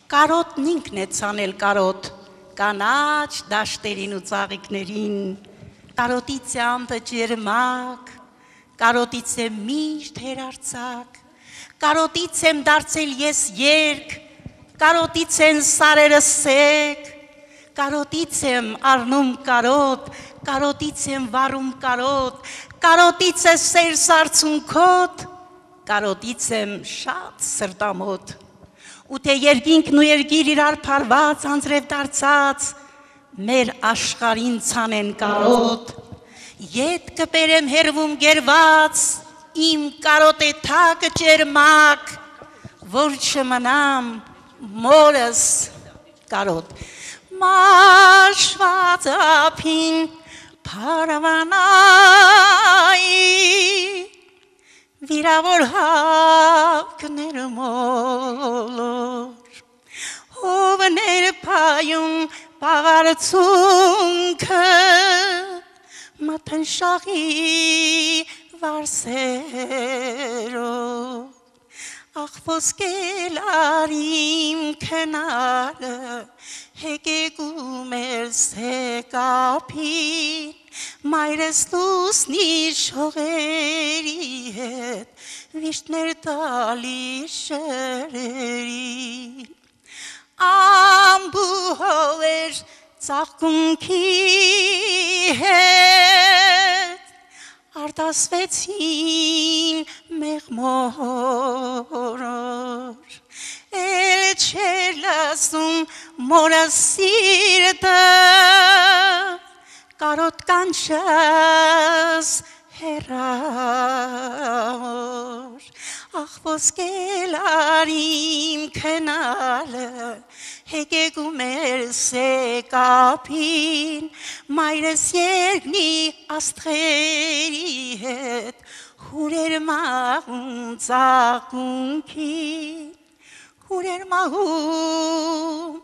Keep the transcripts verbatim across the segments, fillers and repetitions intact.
Կարոտն ինքն է ցանել կարոտ, կանաչ դաշտերին ու ծաղիկներին, կարոտից է ամպը ջերմակ, կարոտից է միշտ հերարցակ, կարոտից եմ դարձել ես երգ, կարոտից են սարերը սեկ, կարոտից եմ առնում կարոտ, կարոտից եմ վառում կարոտ, կարոտից է սեր սարցունքոտ, կարոտից եմ շատ սրտամոտ, ու թե երկինքն ու երկիր իրար փարված անձրև դարձած, մեր աշխարհին ցանեն կարոտ, ետ կբերեմ հերվում գերված, իմ կարոտ է թակը ջերմակ, որ չմնամ մորս կարոտ, մաշված ափին փարավանայի, վիրավոր հավքներ մոլոր, հովներ փայում պաղարցունքը, մաթնշաղի վարսերով, ախ ոսկելար իմ քնարը, հեկեկում էր սեկափին, մայրս լուսնի շողերի հետ, վիշտներ տալի շերերի, ամբուհով էր ծաղկունքի հետ, արտասվեցին մեղմորոր, էլ չեր լսում մորս սիրտը, կարոտ կանչս հեռավոր, ախ ոսկելար իմ քնալը, հեկեկում էր սեկափին, մայրս երկնի աստղերի հետ, հուրեր մաղում ծաղկունքին, հուրեր մաղում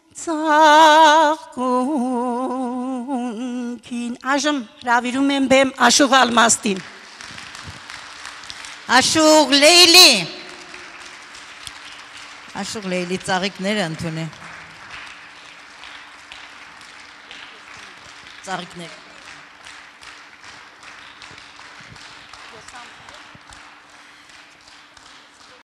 ծաղկունքին, այժմ հրավիրում եմ բեմ Աշուղ Ալմաստին, Աշուղ Լեյլի, Աշուղ Լեյլի ծաղիկները ընդունի, ծաղիկներ